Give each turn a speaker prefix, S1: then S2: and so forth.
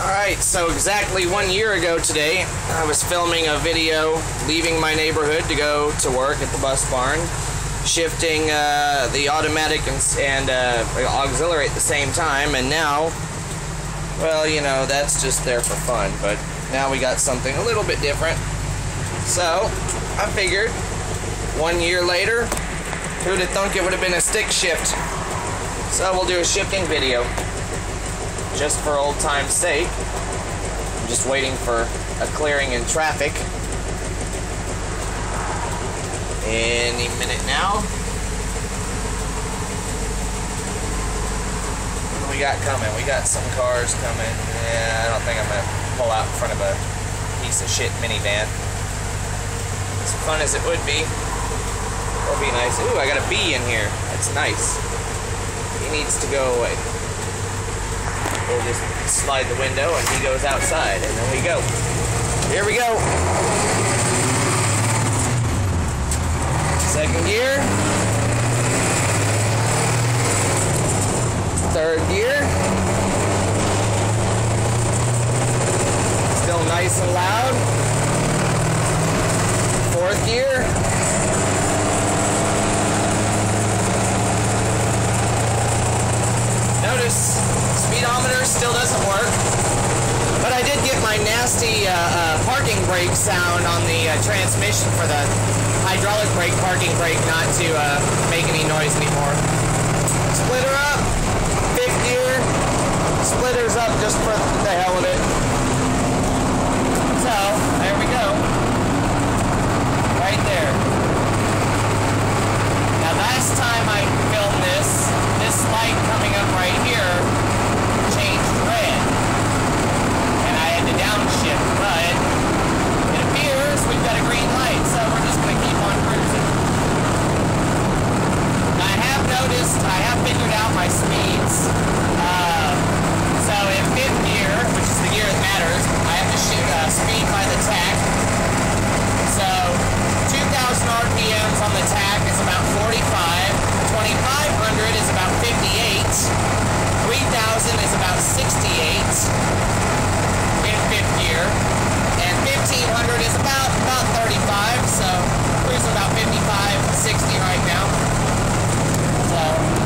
S1: Alright, so exactly 1 year ago today, I was filming a video leaving my neighborhood to go to work at the bus barn, shifting the automatic and auxiliary at the same time, and now, well, you know, that's just there for fun, but now we got something a little bit different. So, I figured, 1 year later, who'd have thunk it would have been a stick shift? So we'll do a shifting video. Just for old time's sake. I'm just waiting for a clearing in traffic. Any minute now. What do we got coming? We got some cars coming. Yeah, I don't think I'm going to pull out in front of a piece of shit minivan. As fun as it would be. It'll be nice. Ooh, I got a bee in here. That's nice. He needs to go away. We'll just slide the window and he goes outside, and then we go. Here we go. Second gear. Third gear. Still nice and loud. Fourth gear. Notice, speedometer still doesn't work, but I did get my nasty parking brake sound on the transmission for the hydraulic brake, parking brake, not to make any noise anymore. Splitter up, fifth gear, splitters up just for the hell of it. So, there we go. Right there. Now last time I filmed this light coming up right here changed red, and I had to downshift, but it appears we've got a green light, so we're just going to keep on cruising. Now I have noticed, I have figured out my speeds. So in fifth gear, which is the gear that matters, I have to shoot speed by the tack. So 2,000 RPMs on the tack is about 45. 2,500 is about 58, 3,000 is about 68 in fifth gear, and 1,500 is about 35, so cruising about 55, 60 right now. So